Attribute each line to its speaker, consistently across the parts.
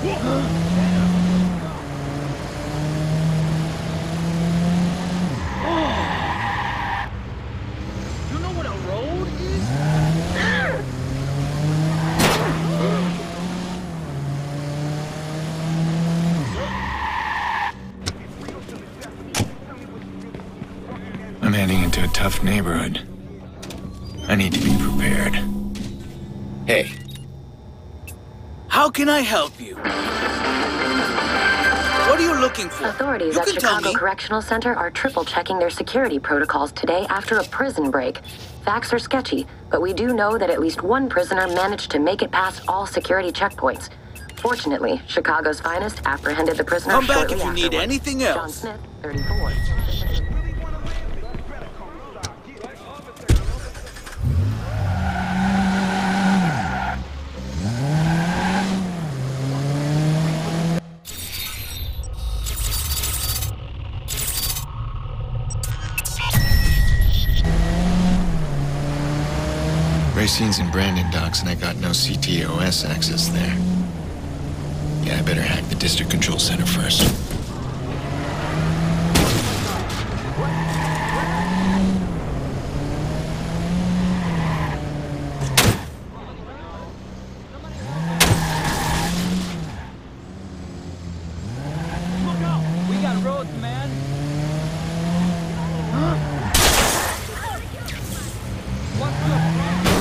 Speaker 1: You know what a road is?
Speaker 2: I'm heading into a tough neighborhood. I need to be prepared. Hey.
Speaker 1: How can I help you? What are you looking for?
Speaker 3: Authorities at Chicago Correctional Center are triple-checking their security protocols today after a prison break. Facts are sketchy, but we do know that at least one prisoner managed to make it past all security checkpoints. Fortunately, Chicago's finest apprehended the prisoner
Speaker 1: shortly
Speaker 3: afterwards.
Speaker 1: Come back if you need anything else.
Speaker 3: John Smith, 34.
Speaker 2: Racine's in Brandon Docks, and I got no CTOS access there. Yeah, I better hack the District Control Center first.
Speaker 1: Look out! We got roads, man! What's up?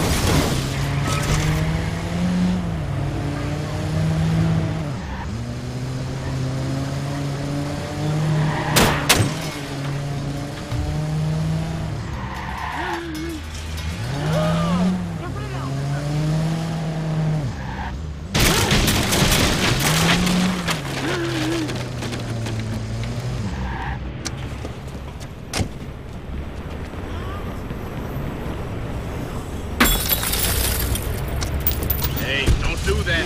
Speaker 1: Hey, don't do that.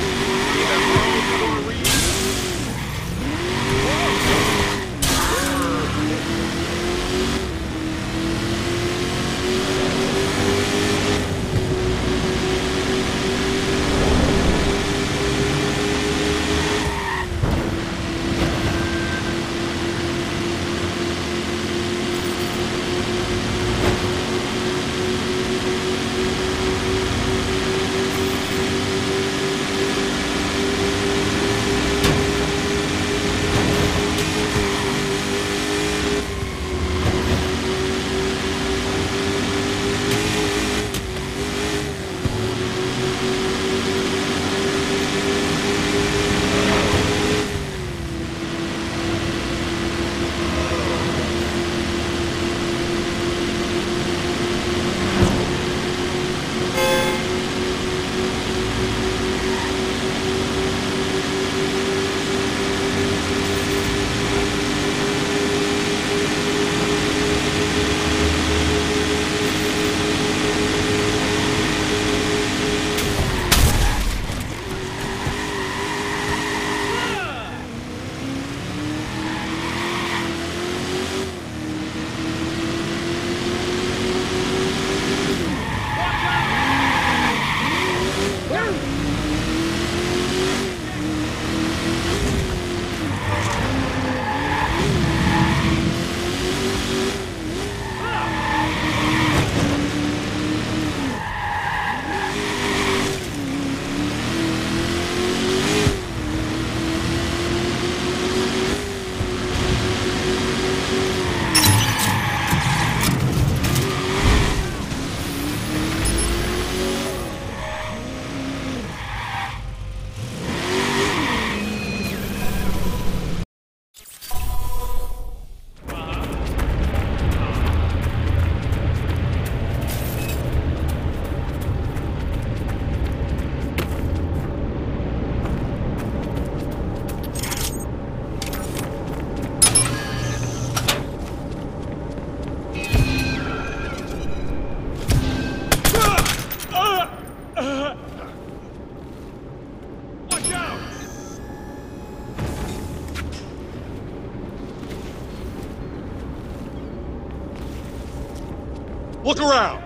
Speaker 4: Look around!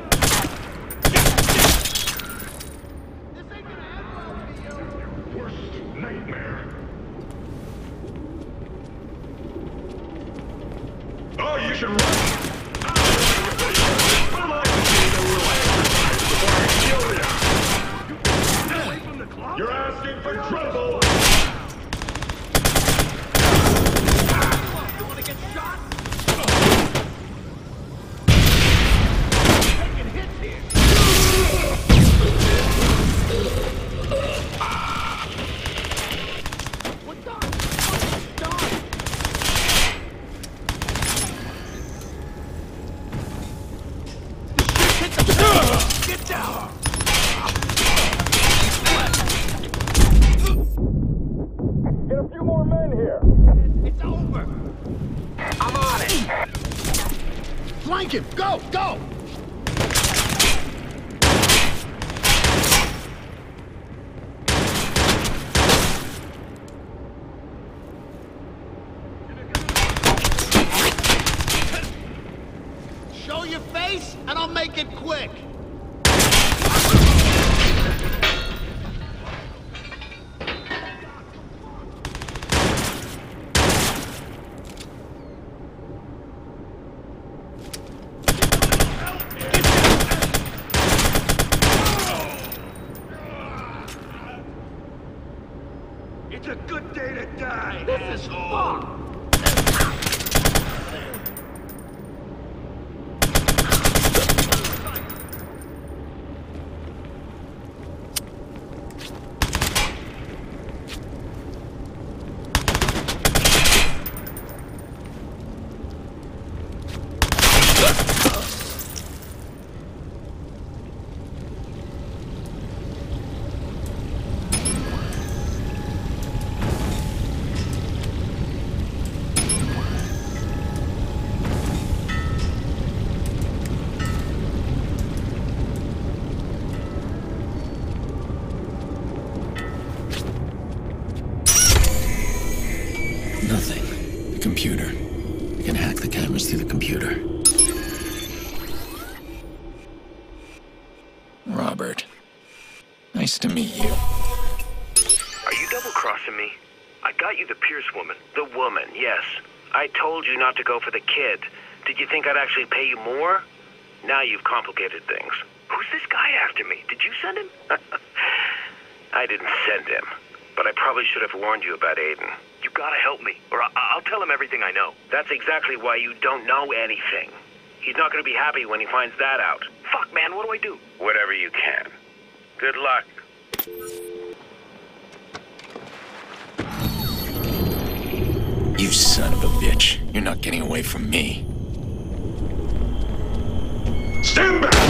Speaker 5: Worst nightmare. Formation right. I'd like to see the relax before I kill ya. Away from the clock? You're asking for trouble.
Speaker 1: You wanna get shot? Taking hits here. What's up? What's done? Hit the get down!
Speaker 5: Get a few more men here.
Speaker 1: It's over!
Speaker 5: I'm on it.
Speaker 1: Flank him! Go! Go! Show your face, and I'll make it quick!
Speaker 5: It's a good day to die.
Speaker 1: This is fucked!
Speaker 2: Nothing. The computer. I can hack the cameras through the computer. Robert. Nice to meet you.
Speaker 6: Are you double-crossing me? I got you the Pierce woman. The woman, yes. I told you not to go for the kid. Did you think I'd actually pay you more? Now you've complicated things. Who's this guy after me? Did you send him? I didn't send him, but I probably should have warned you about Aiden. You gotta help me, or I'll tell him everything I know. That's exactly why you don't know anything. He's not gonna be happy when he finds that out. Fuck, man, what do I do? Whatever you can. Good luck.
Speaker 2: You son of a bitch. You're not getting away from me.
Speaker 5: Stand back!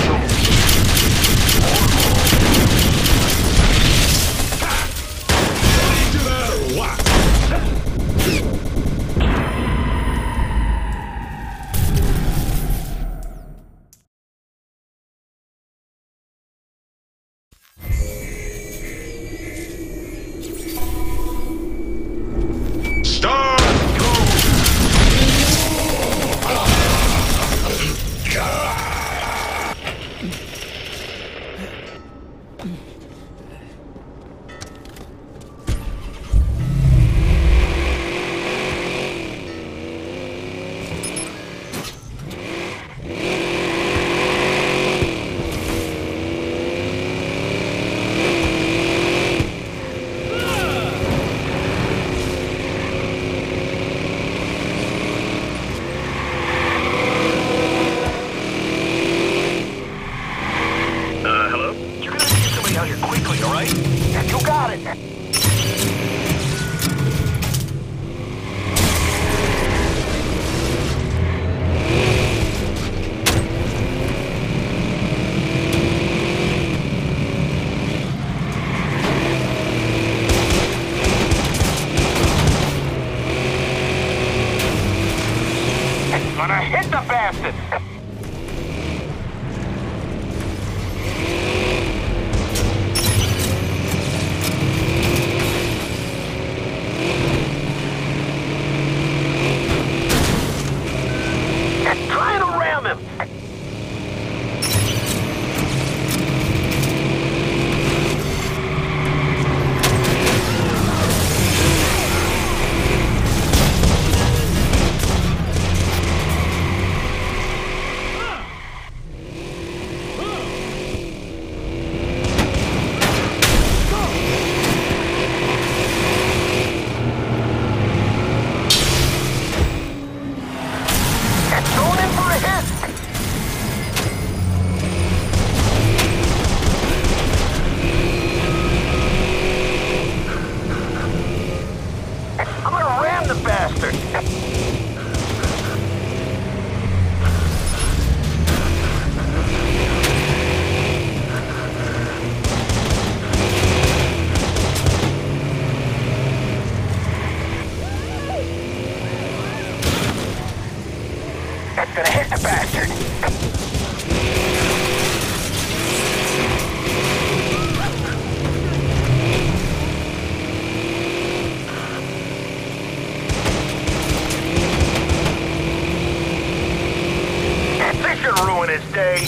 Speaker 5: Do that or what?
Speaker 6: Gonna hit the bastard! Try to ram him! This should ruin his day.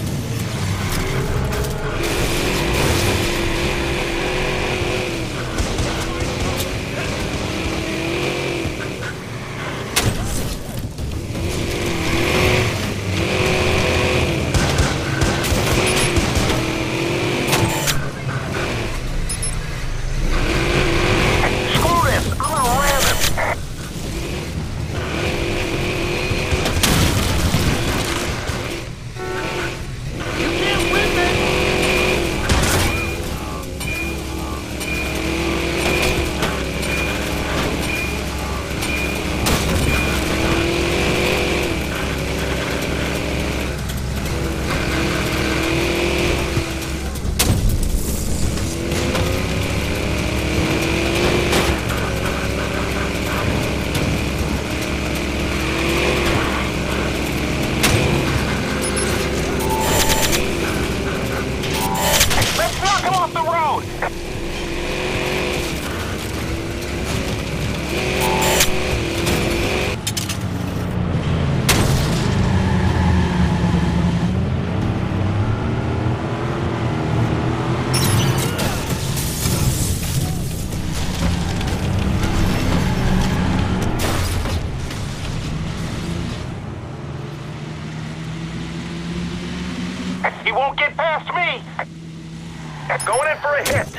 Speaker 6: He won't get past me! Going in for a hit!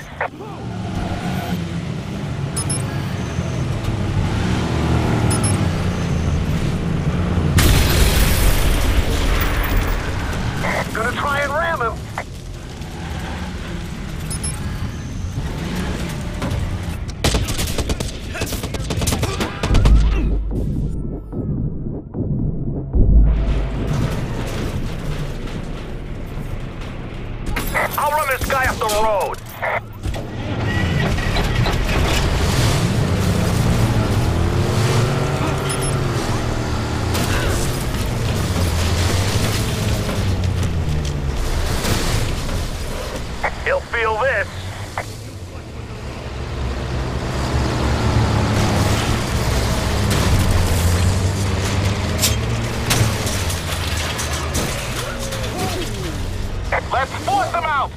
Speaker 6: Gonna try and ram him! I'll run this guy up the road. He'll feel this. Let's force him out!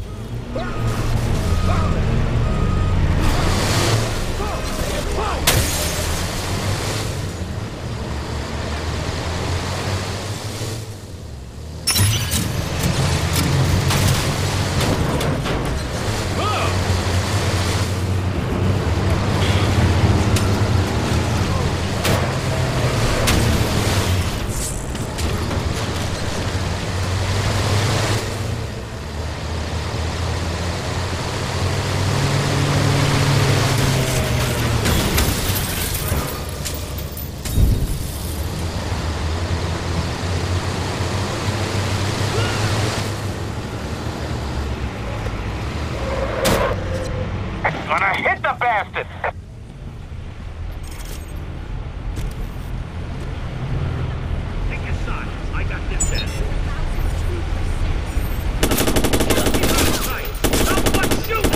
Speaker 6: Gonna hit the bastard!
Speaker 1: Take your son. I got this end. Someone shoot!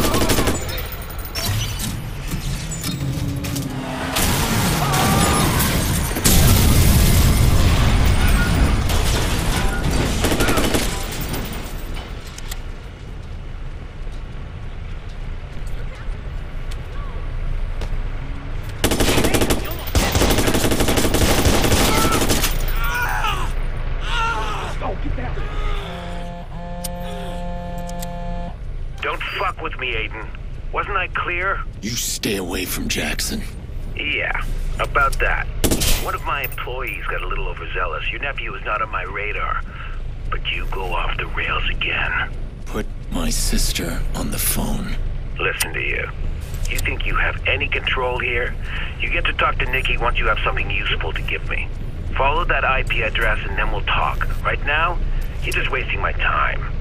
Speaker 6: Don't fuck with me, Aiden. Wasn't I clear?
Speaker 2: You stay away from Jackson.
Speaker 6: Yeah, about that. One of my employees got a little overzealous. Your nephew is not on my radar. But you go off the rails again.
Speaker 2: Put my sister on the phone.
Speaker 6: Listen to you. You think you have any control here? You get to talk to Nikki once you have something useful to give me. Follow that IP address and then we'll talk. Right now, you're just wasting my time.